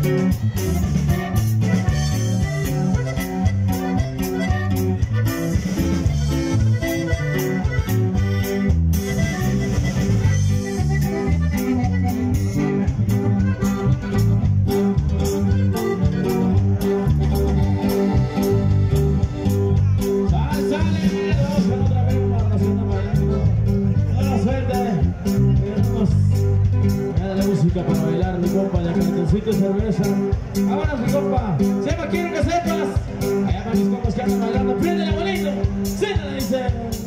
Para bailar, mi compa, ya calentecito y cerveza. Vámonos, mi compa. Sepa, quiero que sepas. Allá van mis compas que andan bailando. Prende la bonito. Siéntale, dice.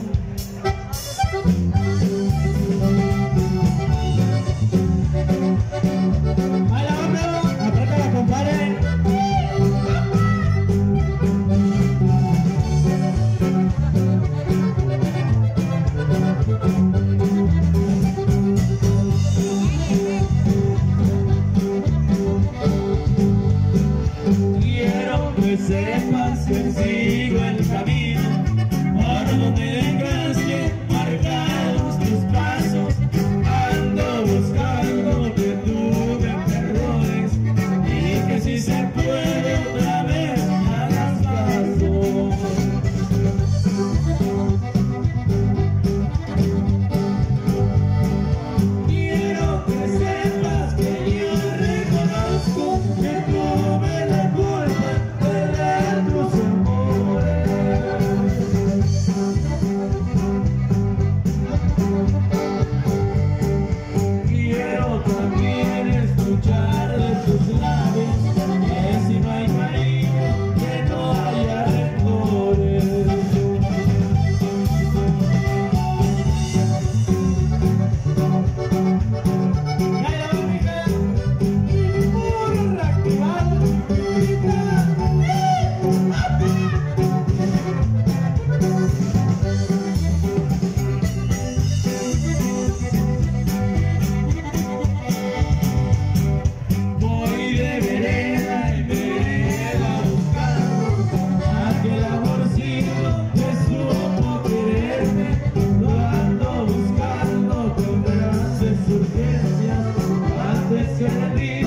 Baila, hombre. Apréndala, compadre. Sepas que sigo el camino por donde dejaste marcados tus pasos. Ando buscando que tú me perdones y que si se puede otra vez me hagas caso. Quiero que sepas que yo reconozco que tuve la culpa. Quiero también escuchar de tus labios que si no hay cariño, que no haya rencores. ¡Ay, la única! ¡Y por reactivar! Antes que